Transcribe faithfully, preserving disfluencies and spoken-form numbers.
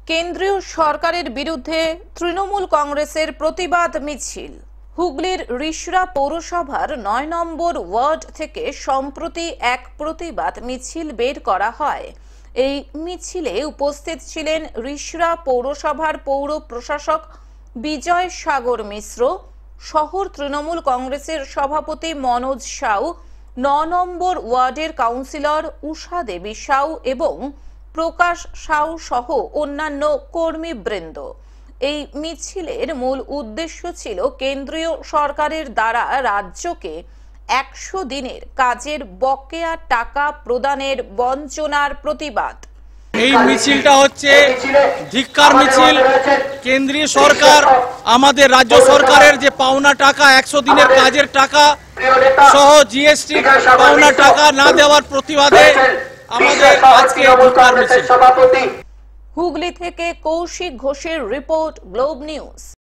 কেন্দ্রীয় সরকারের বিরুদ্ধে তৃণমূল কংগ্রেসের প্রতিবাদ মিছিল। হুগলির রিষড়া পৌরসভার নয় নম্বর ওয়ার্ড থেকে সম্প্রতি এক প্রতিবাদ মিছিল বের করা হয়। এই মিছিলে উপস্থিত ছিলেন রিষড়া পৌরসভার পৌর প্রশাসক বিজয় সাগর মিশ্র, শহর তৃণমূল কংগ্রেসের সভাপতি মনোজ সাউ, নয় নম্বর ওয়ার্ডের কাউন্সিলর উষা দেবী সাউ এবং প্রকাশ সাউ সহ অন্যান্য কর্মীবৃন্দ। এই মিছিলের মূল উদ্দেশ্য ছিল কেন্দ্রীয় সরকারের দ্বারা রাজ্যকে একশো দিনের কাজের বকেয়া টাকা প্রদানের বঞ্চনার প্রতিবাদ। এই মিছিলটা হচ্ছে ধিক্কার মিছিল। কেন্দ্রীয় সরকার আমাদের রাজ্য সরকারের যে পাওনা টাকা একশো দিনের কাজের টাকা সহ জিএসটি পাওনা টাকা না দেওয়ার প্রতিবাদে আমাদের আজকে ধিক্কার মিছিল। হুগলি থেকে কৌশিক ঘোষের রিপোর্ট, গ্লোব নিউজ।